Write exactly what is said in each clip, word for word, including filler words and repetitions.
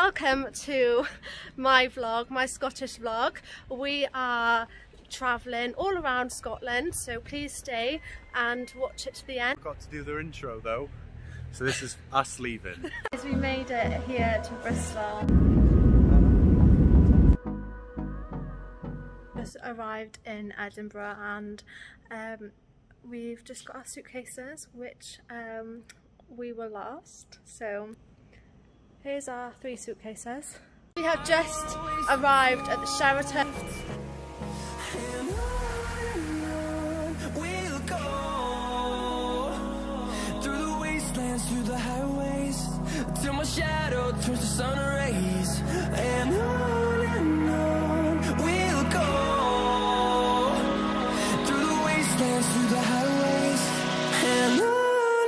welcome to my vlog, my Scottish vlog. We are travelling all around Scotland, so please stay and watch it to the end. Got to do their intro though, so this is us leaving. We made it here to Bristol. Just arrived in Edinburgh and um, we've just got our suitcases, which um, we were lost. So here's our three suitcases. We have just arrived at the Sheraton. We'll go through the wastelands, through the highways, till my shadow turns to sun rays, and on and on we'll go through the wastelands, through the highways, and on.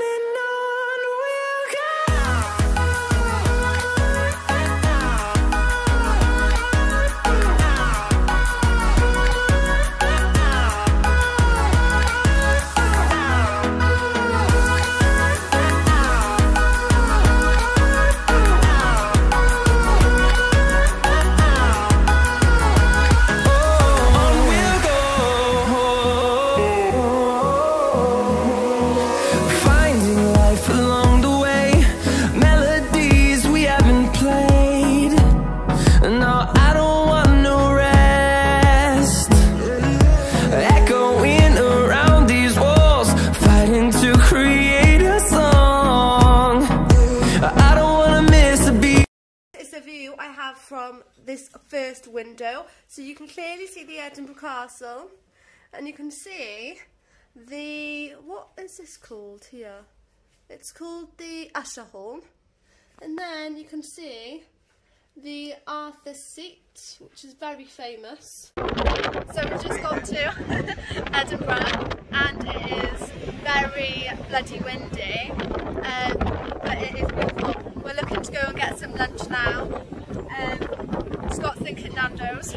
From this first window, so you can clearly see the Edinburgh Castle, and you can see the, what is this called here? It's called the Usher Hall, and then you can see the Arthur's Seat, which is very famous. So we've just got to Edinburgh, and it is very bloody windy, um, but it is beautiful. We're looking to go and get some lunch now. Um, Scott's thinking Nando's.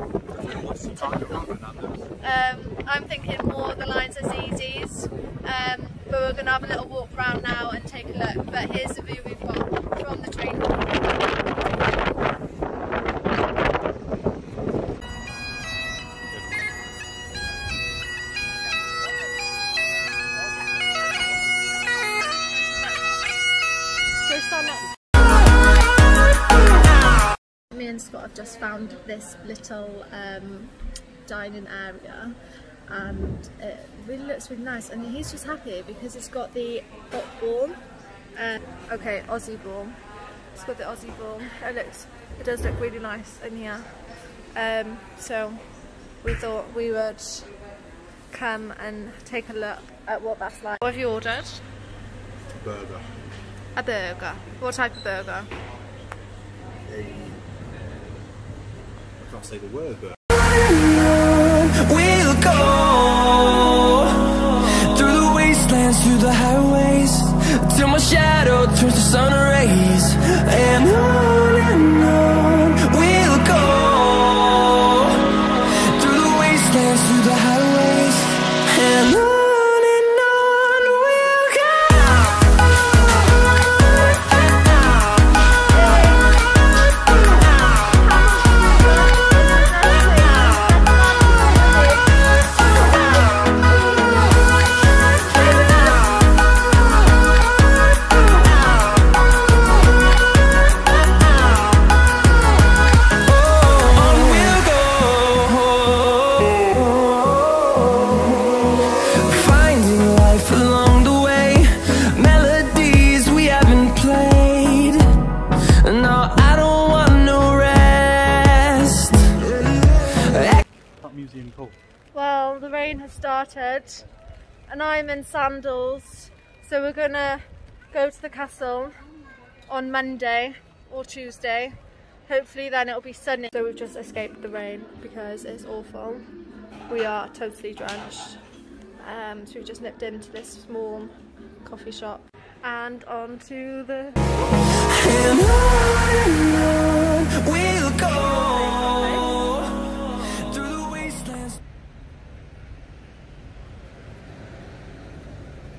um, I'm thinking more the lines as Easy's, um, but we're going to have a little walk around now and take a look. But here's the view we've got from the train. Go stand next. Me and Scott have just found this little um, dining area, and it really looks really nice, and he's just happy because it's got the hot ball. Uh, okay, Aussie ball. It's got the Aussie ball. It looks, it does look really nice in here. Um, so we thought we would come and take a look at what that's like. What have you ordered? A burger. A burger. What type of burger? A I can't say the word, but we'll go through the wastelands, through the highways, till my shadow turns to sun rays, and on and on we'll go through the wastelands, through the highways, and on. Well, the rain has started and I'm in sandals, so we're gonna go to the castle on Monday or Tuesday. Hopefully then it'll be sunny. So we've just escaped the rain because it's awful. We are totally drenched. Um, so we just nipped into this small coffee shop and on to the... And on and on we'll go.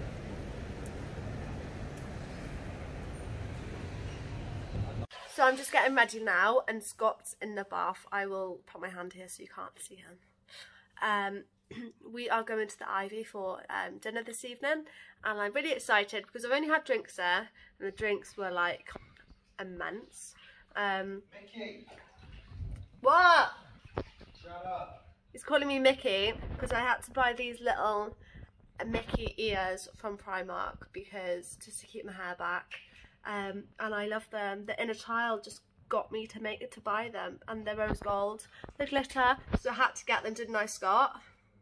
So I'm just getting ready now, and Scott's in the bath. I will put my hand here so you can't see him. Um, we are going to the Ivy for um, dinner this evening, and I'm really excited because I've only had drinks there, and the drinks were like immense. Um, Mickey! What? Shut up! He's calling me Mickey because I had to buy these little Mickey ears from Primark because just to keep my hair back. Um, and I love them. The inner child just got me to make it to buy them, and they're rose gold. They glitter, so I had to get them, didn't I, Scott?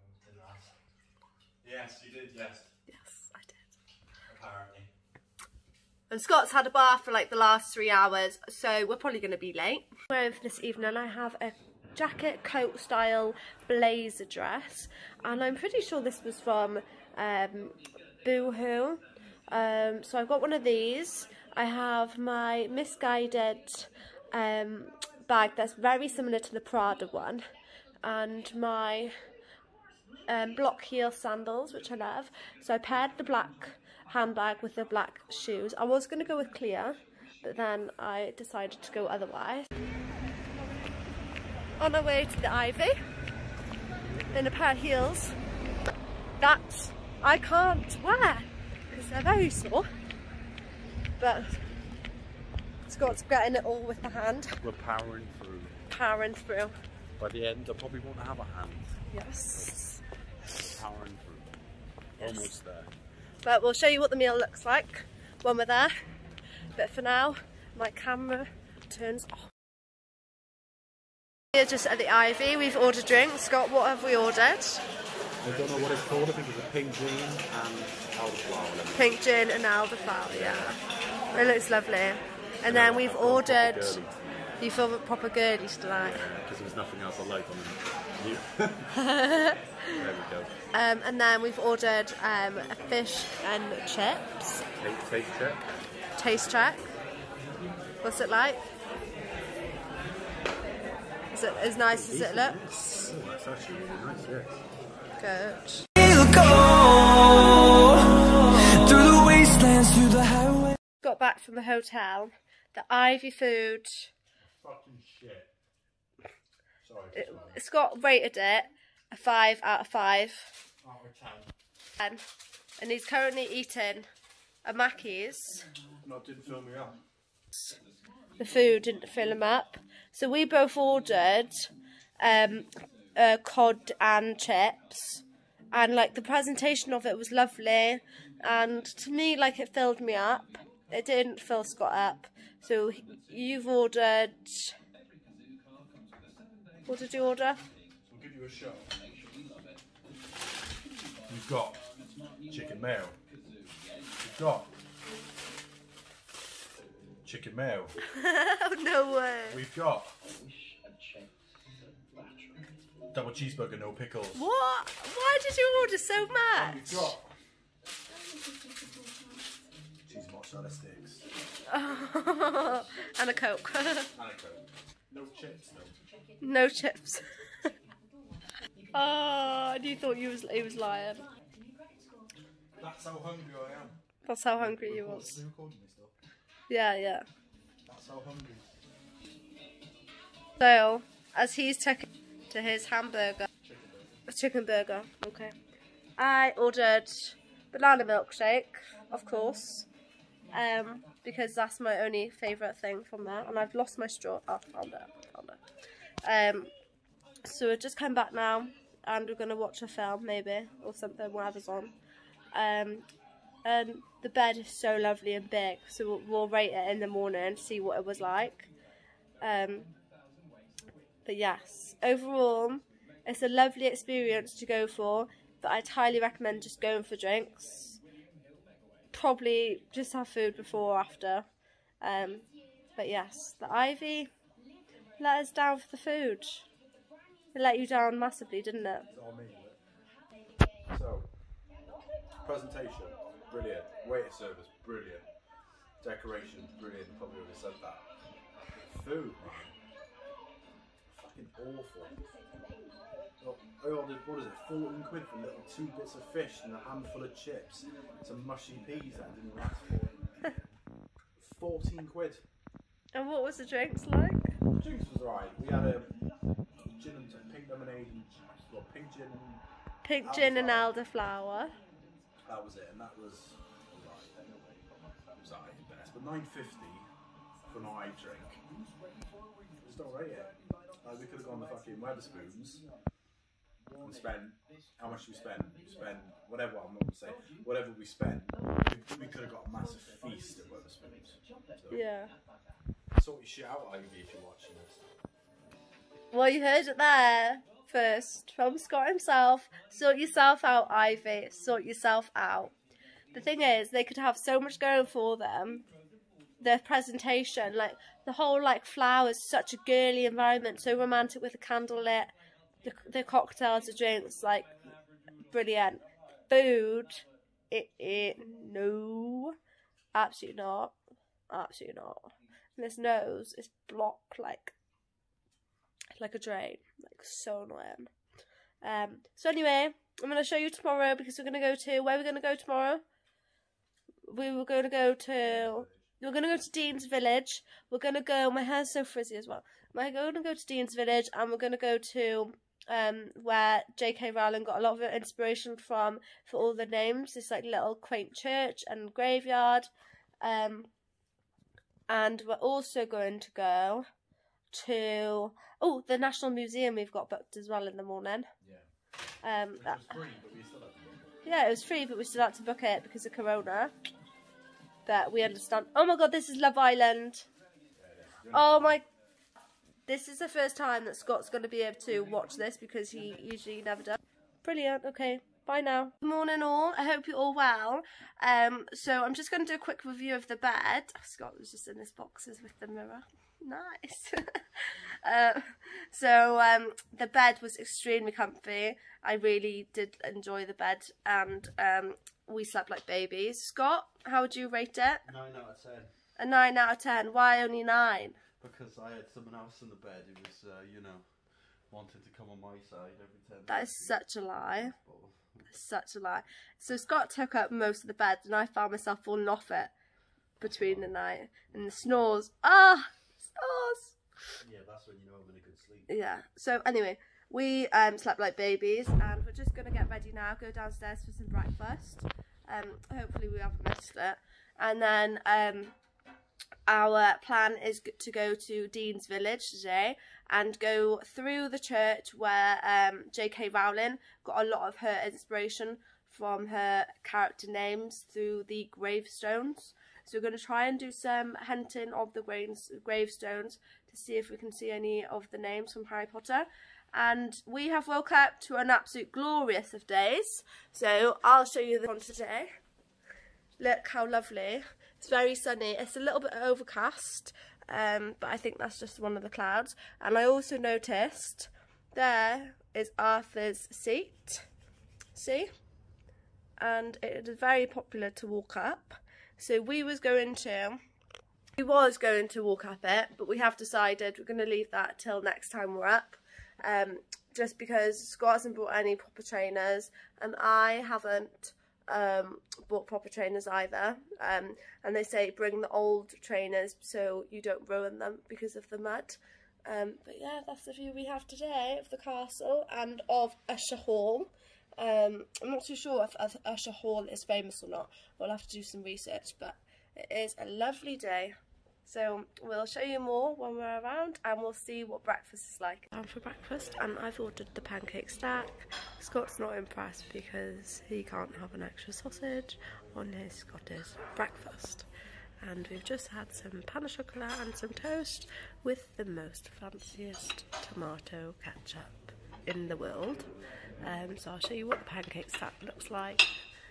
Yes, you did, yes. Yes, I did. Apparently. And Scott's had a bath for like the last three hours, so we're probably going to be late. Wearing for this evening, I have a jacket coat style blazer dress, and I'm pretty sure this was from um, Boohoo. Um, so I've got one of these. I have my Misguided um, bag that's very similar to the Prada one, and my um, block heel sandals, which I love. So I paired the black handbag with the black shoes. I was going to go with clear, but then I decided to go otherwise. On our way to the Ivy in a pair of heels that I can't wear because they're very small, but Scott's getting it all with the hand. We're powering through. Powering through. By the end, I probably won't have a hand. Yes. Powering through. Yes. Almost there. But we'll show you what the meal looks like when we're there. But for now, my camera turns off. We're just at the Ivy. We've ordered drinks. Scott, what have we ordered? I don't know what it's called. I think it's a pink gin and elderflower. Pink gin and elderflower, yeah. It looks lovely. And then we've ordered... You feel proper girlies tonight? Yeah, because there's nothing else I like on them. There we go. Um, and then we've ordered um, a fish and chips. Taste, taste check. Taste check. What's it like? Is it as nice as it looks? Oh, that's actually really nice, yes. Good. We'll go through the wastelands, through the highway. Got back from the hotel. The Ivy food. Fucking shit. Sorry. It, Scott rated it a five out of five. Out of ten. Um, and he's currently eating a Mackey's. No, it didn't fill me up. The food didn't fill him up. So we both ordered um, uh, cod and chips. And like the presentation of it was lovely. And to me, like it filled me up. It didn't fill Scott up. So you've ordered... What did you order? We'll give you a show. You've got chicken mayo. You've got chicken mayo. Oh, no way. We've got double cheeseburger, no pickles. What? Why did you order so much? We've got cheese mozzarella sticks. And a Coke. And a Coke. No chips, though. No chips. Oh, and you thought you was he was lying. That's how hungry I am. That's how hungry you was. Are you recording me still? Yeah, yeah. That's how hungry. So, as he's taken to his hamburger, a chicken burger, okay. I ordered banana milkshake, of course, um, because that's my only favourite thing from there, and I've lost my straw. Oh, found it, found it. Um, so we've just come back now, and we're gonna watch a film maybe or something, whatever's on. Um, and the bed is so lovely and big, so we'll, we'll rate it in the morning and see what it was like. Um, but yes, overall, it's a lovely experience to go for, but I'd highly recommend just going for drinks. Probably just have food before or after. Um, but yes, the Ivy let us down for the food. It let you down massively, didn't it? It's all me. So, presentation, brilliant. Waiter service, brilliant. Decoration, brilliant. Probably already said that. Food, man. Fucking awful. Oh, I ordered, what is it, fourteen quid for little two bits of fish and a handful of chips. Some mushy peas that I didn't ask for. fourteen quid. And what was the drinks like? The drinks was alright. We had a gin and pink lemonade and well, pink gin and Pink gin and elderflower. That was it, and that was alright. That was alright at best. But nine fifty for an alright drink. Just don't rate it. Like we could have gone to fucking Wetherspoons and spent how much we spent? We spent whatever. I'm not gonna say whatever we spent. We, we could have got a massive feast at Wetherspoons. So, Yeah. sort your shit out, Ivy, if you're watching this. Well, you heard it there first from Scott himself. Sort yourself out, Ivy. Sort yourself out. The thing is, they could have so much going for them. Their presentation, like the whole like flowers, such a girly environment, so romantic with the candle lit, the, the cocktails, the drinks, like brilliant. Food, it, it no, absolutely not, absolutely not. And this nose is blocked like like a drain, like so annoying. Um. So anyway, I'm gonna show you tomorrow because we're gonna go to where we're gonna go tomorrow. We were going to go to. We're going to go to Dean's Village. We're going to go, my hair's so frizzy as well. We're going to go to Dean's Village and we're going to go to um, where J K Rowling got a lot of her inspiration from for all the names. This like little quaint church and graveyard. Um, and we're also going to go to, oh, the National Museum we've got booked as well in the morning. Yeah. Um, It was free, but we still had to book it. Yeah, it was free, but we still had to book it because of Corona. But we understand. Oh my god, this is Love Island. Oh my... This is the first time that Scott's going to be able to watch this because he usually never does. Brilliant. Okay, bye now. Good morning all. I hope you're all well. Um, so I'm just going to do a quick review of the bed. Scott was just in his boxes with the mirror. Nice. uh, so um, the bed was extremely comfy. I really did enjoy the bed and um, we slept like babies. Scott, how would you rate it? nine out of ten. A nine out of ten. Why only nine? Because I had someone else in the bed who was, uh, you know, wanted to come on my side every time. That is such a lie. Such a lie. So Scott took up most of the bed and I found myself falling off it between the night. And the snores. Ah! Snores! Yeah, that's when you know I'm in a good sleep. Yeah. So anyway, we um, slept like babies and we're just going to get ready now, go downstairs for some breakfast. Um, hopefully we haven't missed it. And then um, our plan is to go to Dean's Village today and go through the church where um, J K Rowling got a lot of her inspiration from her character names through the gravestones. So we're going to try and do some hunting of the graves, gravestones to see if we can see any of the names from Harry Potter. And we have woke up to an absolute glorious of days. So I'll show you the one today. Look how lovely. It's very sunny. It's a little bit overcast, um, but I think that's just one of the clouds. And I also noticed there is Arthur's seat. See? And it is very popular to walk up. So we was going to, we was going to walk up it, but we have decided we're going to leave that till next time we're up. Um, just because Scott hasn't brought any proper trainers and I haven't um, bought proper trainers either. Um, and they say bring the old trainers so you don't ruin them because of the mud. Um, but yeah, that's the view we have today of the castle and of Usher Hall. Um, I'm not too sure if Usher Hall is famous or not. We'll have to do some research, but it is a lovely day. So we'll show you more when we're around and we'll see what breakfast is like. I'm for breakfast and I've ordered the pancake stack. Scott's not impressed because he can't have an extra sausage on his Scottish breakfast. And we've just had some pain au chocolat and some toast with the most fanciest tomato ketchup in the world. Um, so I'll show you what the pancake stack looks like.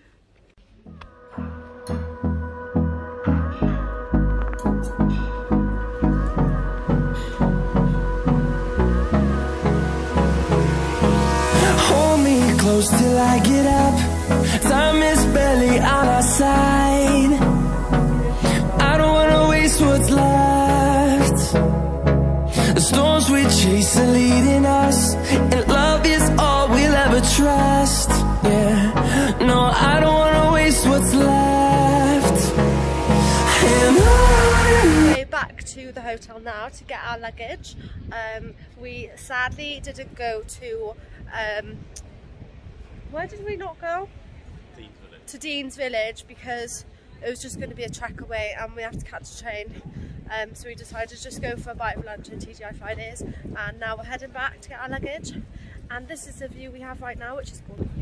Hold me close till I get up. Time is barely on our side. I don't wanna waste what's left. The storms we chase are leading us, and love is all we'll ever trust. Yeah, no, I don't wanna waste what's left. And on Okay, back to the hotel now to get our luggage. Um, we sadly didn't go to, um, where did we not go? Dean's Village. To Dean's Village, because it was just going to be a trek away and we have to catch a train. Um, so we decided to just go for a bite of lunch at T G I Fridays, and now we're heading back to get our luggage. And this is the view we have right now, which is cool,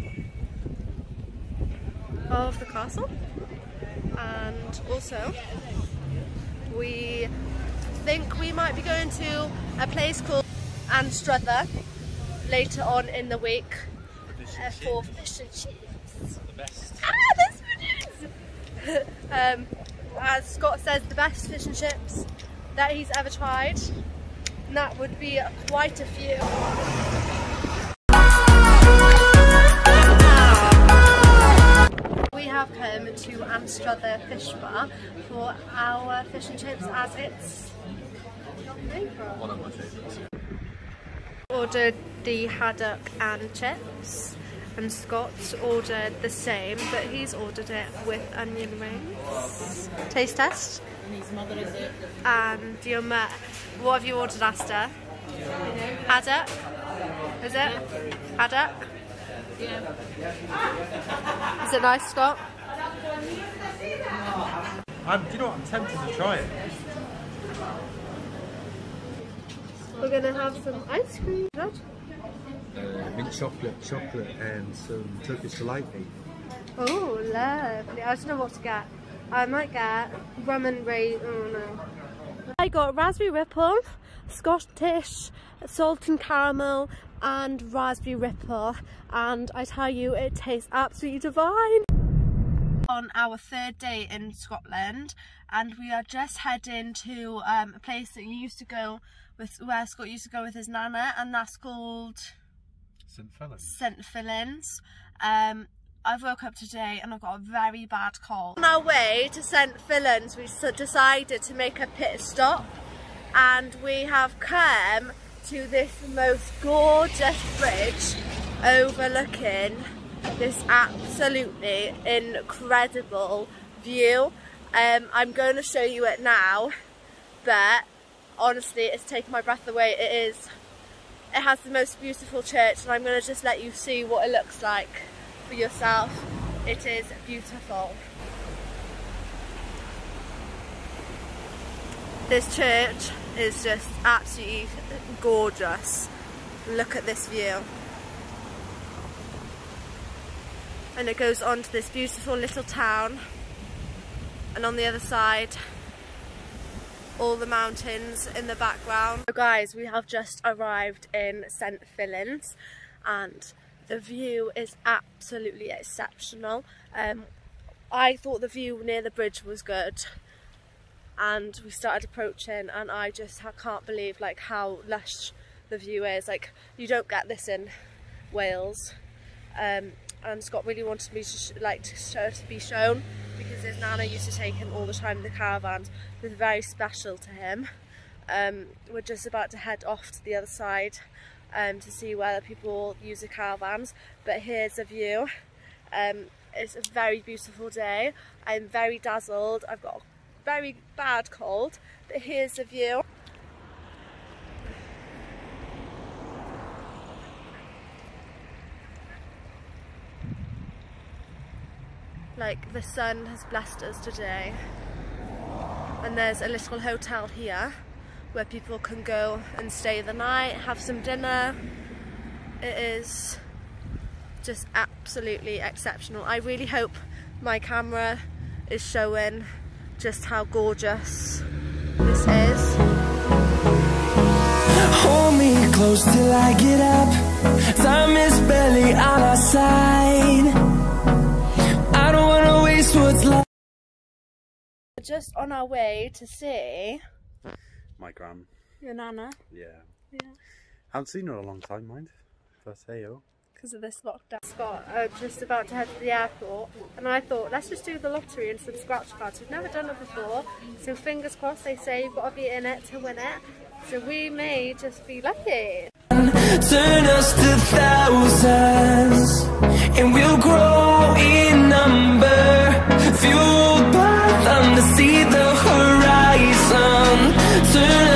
of the castle. And also we think we might be going to a place called Anstruther later on in the week uh, for fish and chips. The best. Ah, that's what it is! um, as Scott says, the best fish and chips that he's ever tried. And that would be quite a few. We have come to Anstruther Fish Bar for our fish and chips, as it's One of my favourites. ordered the haddock and chips, and Scott's ordered the same, but he's ordered it with onion rings. Taste test. And your ma what have you ordered, Asta? Haddock? Is it? Haddock? Yeah. Is it nice, Scott? I'm, do you know what? I'm tempted to try it. We're gonna have some ice cream. What? Uh, mint chocolate, chocolate and some Turkish delight meat. Oh, lovely. I don't know what to get. I might get rum and raisin. Oh no. I got raspberry ripple, Scottish salt and caramel, and raspberry ripple, and I tell you, it tastes absolutely divine. On our third day in Scotland, and we are just heading to um, a place that you used to go with, where Scott used to go with his nana, and that's called Saint Fillan's. Saint Fillan's. Um, I woke up today and I've got a very bad cold. On our way to Saint Fillan's, we decided to make a pit stop, and we have come to this most gorgeous bridge overlooking this absolutely incredible view. Um, I'm going to show you it now, but honestly it's taken my breath away. It is, it has the most beautiful church, and I'm going to just let you see what it looks like for yourself. It is beautiful. This church is just absolutely gorgeous. Look at this view. And it goes on to this beautiful little town, and on the other side all the mountains in the background. So guys, we have just arrived in Saint Fillan's, and the view is absolutely exceptional. Um, I thought the view near the bridge was good, and we started approaching, and I just can't believe like how lush the view is. Like, you don't get this in Wales. Um, and Scott really wanted me to sh like to, show, to be shown, because his nana used to take him all the time in the caravans. It was very special to him. Um, we're just about to head off to the other side um, to see where people use the caravans, but here's a view. Um, it's a very beautiful day. I'm very dazzled. I've got a very bad cold, but here's the view. Like, the sun has blessed us today, and there's a little hotel here where people can go and stay the night, have some dinner. It is just absolutely exceptional. I really hope my camera is showing just how gorgeous this is. Hold me close till I get up. Time is barely on our side. I don't wanna waste what's left. Just on our way to see My gran. your nana. Yeah. Yeah. Haven't seen her in a long time, mind. If I say oh. Because of this lockdown. Scott, uh, just about to head to the airport, and I thought, let's just do the lottery and some scratch cards. We've never done it before, so fingers crossed. They say you've got to be in it to win it, so we may just be lucky. Turn us to thousands, and we'll grow in number, fueled by them to see the horizon. Turn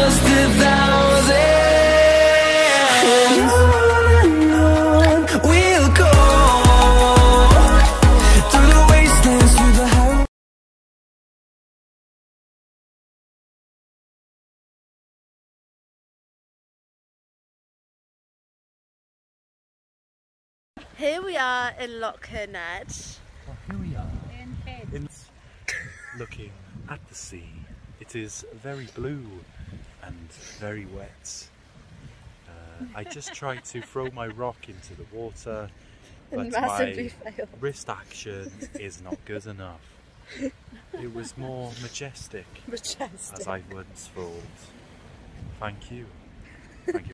Here we are in Loch Ned. Well, here we are, in looking at the sea. It is very blue and very wet. Uh, I just tried to throw my rock into the water, but my failed. wrist action is not good enough. It was more majestic, Majestic. as I once thought. Thank you. Thank you.